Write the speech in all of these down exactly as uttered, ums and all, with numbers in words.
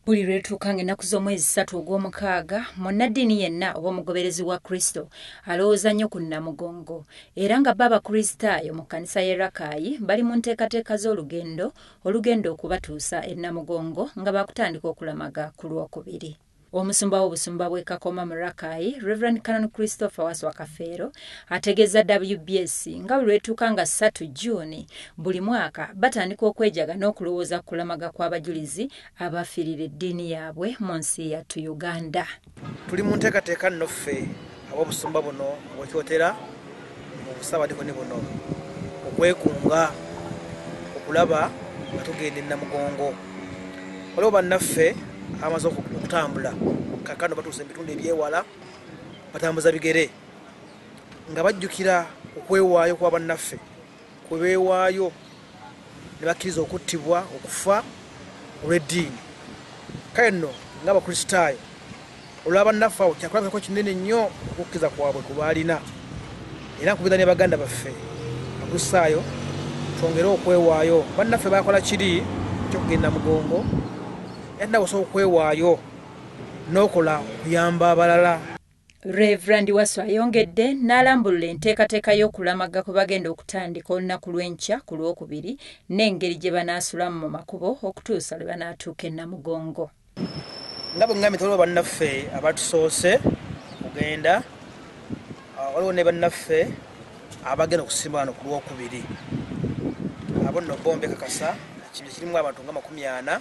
Buli lwetuuka ng'ennaku z'omwezi ssatu ogw'omukaaga munnaddiini yenna oba omugoberezi wa Kristo alowooza nnyo ku Namugongo era nga bo abakristaayo mu kkanisa y'e Rakai bali mu nteekateeka z'olugendo olugenda okubatuusa e Namugongo nga baakutandika okulamaga ku Lwokubiri. Omusumba w'obusumba bw'e Kakoma mu Rakai, Reverend Canon Christopher Waswa Kafeero, ategeeza W B S nga bwe lwetuuka nga ssatu Juuni buli mwaka batandika okwejaga n'okulowooza ku kulamaga kw'abajulizi abafiirira eddiini yaabwe mu nsi yattu Uganda. Tuli mu nteekateeka nno ffe ab'obusumba buno bwekyotera mu busaabadikoni buno okwekunga okulaba nga tugenda e Namugongo. Waliwo bannaffe amaze okutambula kakano batuuse ebitundu ebyewala batambuza bigere nga bajjukira okwewaayo kwa bannaffe kwe beewaayo ne bakkiriza okuttibwa okufa olw'eddiini. Kale nno ng'abakristaayo olwa bannaffe abo kyakulabako kinene nnyo okukkiriza kwabwe ku baalina era nkubiriza ne baganda baffe abakristaayo twongere okwewaayo. Bannaffe baakola kiri kyokugenda Mugongo edda osobola okwewaayo n'okola okuyamba abalala. Reverend Waswa ayongedde n'alambulula enteekateeka y'okulamaga kwe bagenda okutandika olunaku lw'enkya ku Lwokubiri n'engeri gye banaasulamu mu makubo okutuusa lwe banaatuuka e Namugongo. Nga bwe ngambye waliwo bannaffe abatusoose kugenda, waliwo ne bannaffe abagenda okusimba wano ku Lwokubiri. Abo nno bombi kakasa ekibira kirimu abantu nga makumi ana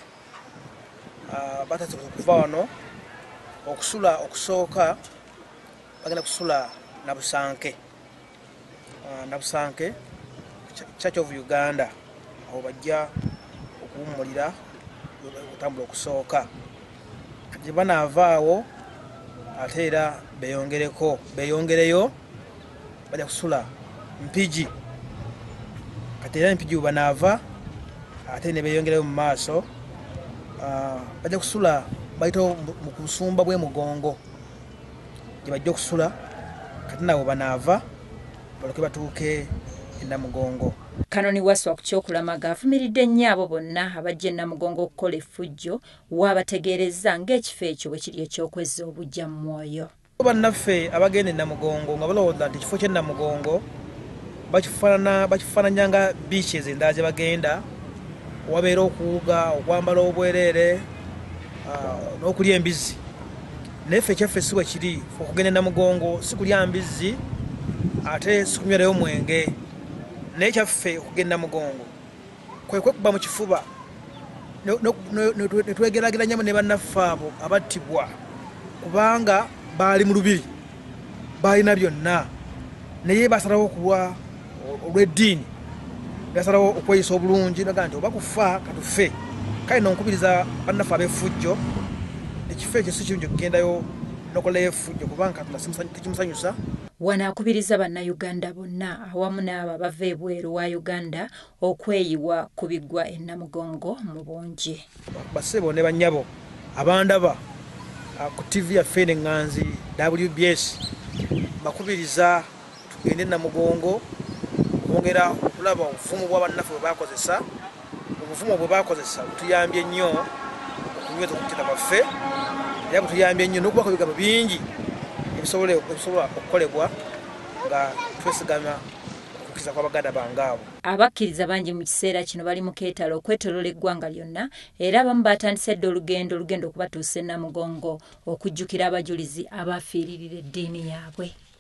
batatu okuva wano okusula okusooka bagenda kusula Nabusanke. Nabusanke Church of Uganda aho bajja okuwummulira okutambula okusooka. Gye banaavaawo ate era beeyongereko beeyongereyo bajja kusula Mpigi. Kati era Mpigi we banaava ate ne beeyongereyo mu maaso bajja kusula bayita mu kusumba bwe Mugongo gye bajja okusula kati nabo banaava baloke batuuke e Namugongo. Kanoni Waswa ku kyokulamaga afumiridde nnyo abo bonna abajja e Namugongo okukola effujjo waabategeerezza ng'ekifo ekyo bwe kiri ekyokwezza obujja mu mwoyo. Bannaffe abagenda e Namugongo nga balowooza nti ekifo ky'e Namugongo bakifaanana bakifaananya nga beaches endala gye bagenda wabeera okuwuga okwambala obwereere n'okulya embizzi. Naye ffe ekyaffe si bwe kiri okugenda e Namugongo si kulya mbizzi ate si kunywerayo mwenge. Naye ekyaffe okugenda e Namugongo kwe kwekuba mu kifuba ne twegerageranyamu ne bannaffe abo abattibwa kubanga baali mu lubiri baalina byonna naye basalawo okulwa olw'eddiini basalawo okweyisa obulungi naga nti oba kufa katufe. Kale nonkubiriza bannaffe ab'effujjo ekifo ekyo si kirungi okugendayo n'okolayo effujjo kubanga Katonda tekimusanyusa. Wanaakubiriza bannayuganda bonna awamu n'abo abava ebweru wa Uganda okweyiwa ku biggwa e Namugongo mu bungi. Bassebo ne bannyabo abandaba ku T V yaffe n'eŋŋanzi W B S bakubiriza tugende e Namugongo bongera okulaba obufumu bwa bannaffe bwe baakozesa. Obufumu bwe baakozesa butuyambye nnyo okunyweza okukkiriza kwaffe era butuyambye nnyo n'okubako ebigambo bingi ebisobola okukolebwa nga twesigama okukkiriza kw'Abaganda bange abo. Abakkiriza bangi mu kiseera kino bali mu keetalo okwetoolola eggwanga lyonna era abamu batandise dda olugendo olugenda okubatuusa e Namugongo okujjukira abajulizi abafiiririra eddiini yaabwe.